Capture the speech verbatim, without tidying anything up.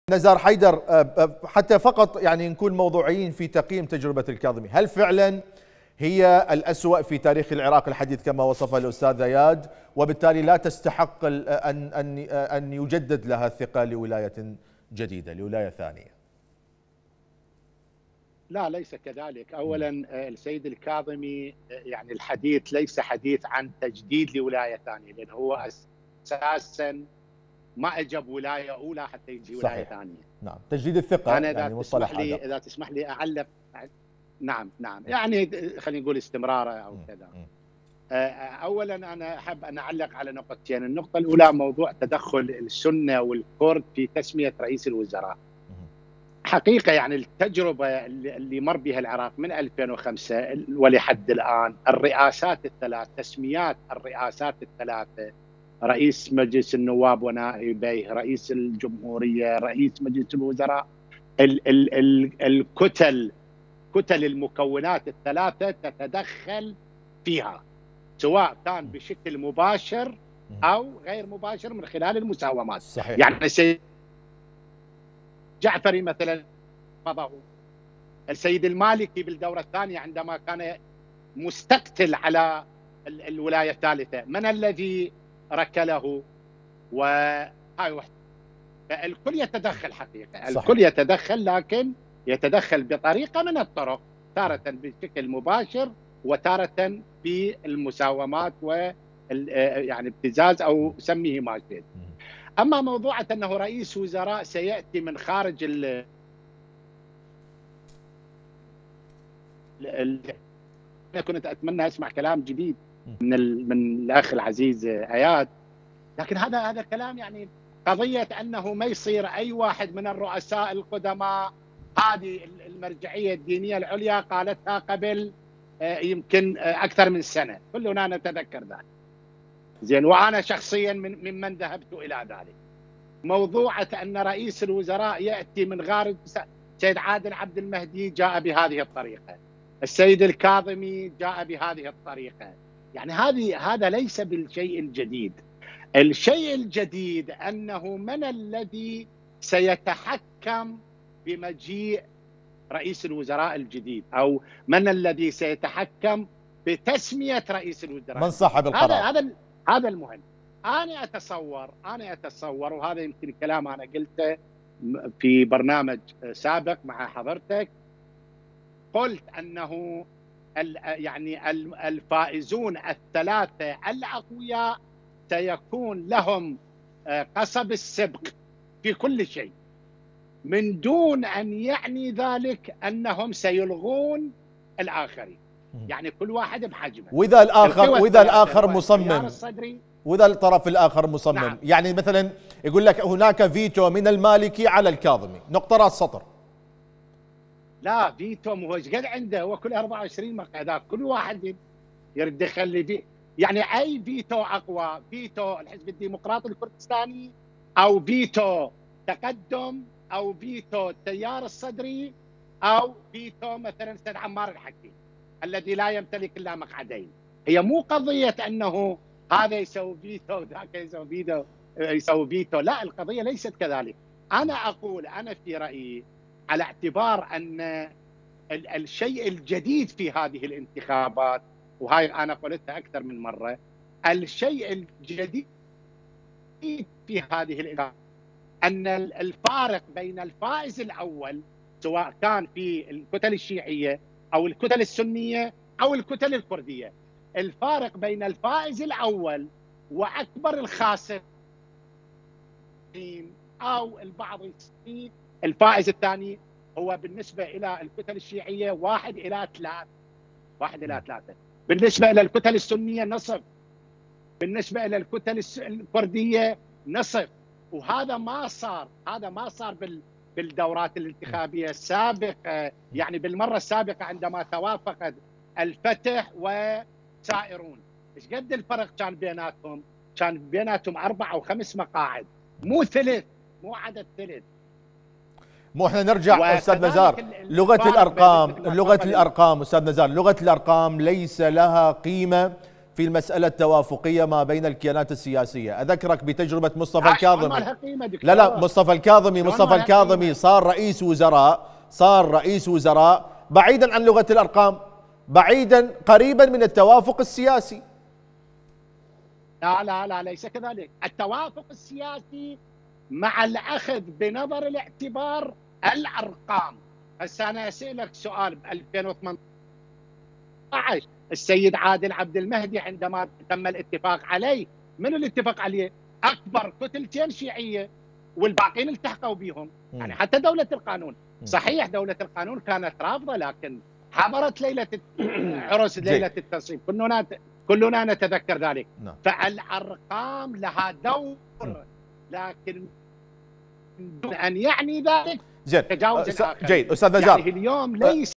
نزار حيدر، حتى فقط يعني نكون موضوعيين في تقييم تجربة الكاظمي، هل فعلا هي الأسوأ في تاريخ العراق الحديث كما وصفها الأستاذ اياد، وبالتالي لا تستحق أن أن أن يجدد لها الثقة لولاية جديدة، لولاية ثانية؟ لا، ليس كذلك. اولا السيد الكاظمي يعني الحديث ليس حديث عن تجديد لولاية ثانية، لأنه هو أساسا ما اجى بولايه اولى حتى يجي ولايه ثانيه. نعم، تجديد الثقه أنا يعني مصطلح لي اذا تسمح لي اعلق. نعم نعم يعني خلينا نقول استمراره او كذا. اولا انا احب ان اعلق على نقطتين. النقطه الاولى موضوع تدخل السنه والكرد في تسميه رئيس الوزراء. حقيقه يعني التجربه اللي مر بها العراق من ألفين وخمسة ولحد الان، الرئاسات الثلاث، تسميات الرئاسات الثلاثه، رئيس مجلس النواب ونائبيه، رئيس الجمهورية، رئيس مجلس الوزراء، ال ال ال الكتل كتل المكونات الثلاثة تتدخل فيها، سواء كان بشكل مباشر أو غير مباشر من خلال المساومات. صحيح. يعني السيد جعفري مثلا فضاه، السيد المالكي بالدورة الثانية عندما كان مستقتل على الولاية الثالثة، من الذي ركله؟ وهاي واحدة. الكل يتدخل حقيقة، الكل صحيح. يتدخل، لكن يتدخل بطريقة من الطرق، تارة بشكل مباشر وتارة بالمساومات و يعني ابتزاز او سميه ما شئت. اما موضوع انه رئيس وزراء سياتي من خارج ال انا كنت اتمنى اسمع كلام جديد من ال... من الاخ العزيز اياد، لكن هذا هذا كلام يعني قضيه انه ما يصير اي واحد من الرؤساء القدماء. هذه المرجعيه الدينيه العليا قالتها قبل يمكن اكثر من سنه، كلنا نتذكر ذلك. زين، وانا شخصيا من ممن ذهبت الى ذلك. موضوع ان رئيس الوزراء ياتي من خارج، سيد عادل عبد المهدي جاء بهذه الطريقه، السيد الكاظمي جاء بهذه الطريقه، يعني هذه هذا ليس بالشيء الجديد. الشيء الجديد انه من الذي سيتحكم بمجيء رئيس الوزراء الجديد، او من الذي سيتحكم بتسميه رئيس الوزراء، من صاحب القرار. هذا هذا هذا المهم. انا اتصور انا اتصور وهذا يمكن كلام انا قلته في برنامج سابق مع حضرتك، قلت انه يعني الفائزون الثلاثه الاقوياء سيكون لهم قصب السبق في كل شيء، من دون ان يعني ذلك انهم سيلغون الاخرين، يعني كل واحد بحجمه. واذا الاخر واذا الاخر مصمم، واذا الطرف الاخر مصمم، نعم. يعني مثلا يقول لك هناك فيتو من المالكي على الكاظمي، نقطه راس سطر. لا، فيتو مو ايش قد عنده، هو كل أربعة وعشرين مقعد، كل واحد يرد يخلي في، يعني اي فيتو اقوى؟ فيتو الحزب الديمقراطي الكردستاني، او فيتو تقدم، او فيتو التيار الصدري، او فيتو مثلا استاذ عمار الحكي الذي لا يمتلك الا مقعدين. هي مو قضيه انه هذا يسوي فيتو ذاك يسوي فيتو يسوي فيتو، لا، القضيه ليست كذلك. انا اقول، انا في رايي، على اعتبار ان الشيء الجديد في هذه الانتخابات، وهاي انا قلتها اكثر من مره، الشيء الجديد في هذه الانتخابات ان الفارق بين الفائز الاول، سواء كان في الكتل الشيعيه او الكتل السنيه او الكتل الكرديه، الفارق بين الفائز الاول واكبر الخاسرين او البعض يسميه الفائز الثاني، هو بالنسبه الى الكتل الشيعيه واحد الى ثلاث واحد الى ثلاثه، بالنسبه الى الكتل السنيه نصف، بالنسبه الى الكتل الكرديه نصف. وهذا ما صار، هذا ما صار بال بالدورات الانتخابيه السابقه، يعني بالمره السابقه عندما توافقت الفتح وسائرون، ايش قد الفرق كان بيناتهم؟ كان بيناتهم اربع او خمس مقاعد، مو ثلث، مو عدد ثلث. مو احنا نرجع استاذ نزار، لغه الارقام، لغه الارقام استاذ نزار، لغه الارقام ليس لها قيمه في المسألة التوافقية ما بين الكيانات السياسية. أذكرك بتجربة مصطفى الكاظمي. لا لا مصطفى الكاظمي مصطفى الكاظمي صار رئيس وزراء صار رئيس وزراء بعيدا عن لغة الأرقام، بعيدا قريبا من التوافق السياسي. لا لا لا ليس كذلك. التوافق السياسي مع الأخذ بنظر الاعتبار الأرقام. هسه أنا أسألك سؤال. ب ألفين وثمانية عشر السيد عادل عبد المهدي عندما تم الاتفاق عليه، من الاتفاق عليه؟ أكبر كتلتين شيعية والباقين التحقوا بهم، يعني حتى دولة القانون. صحيح دولة القانون كانت رافضة، لكن حضرت ليلة عرس ليلة التنصيب، كلنا كلنا نتذكر ذلك. نعم. فالأرقام لها دور، لكن دون أن يعني ذلك جيد تجاوز الآخر. جيد أستاذ نجار، يعني اليوم ليس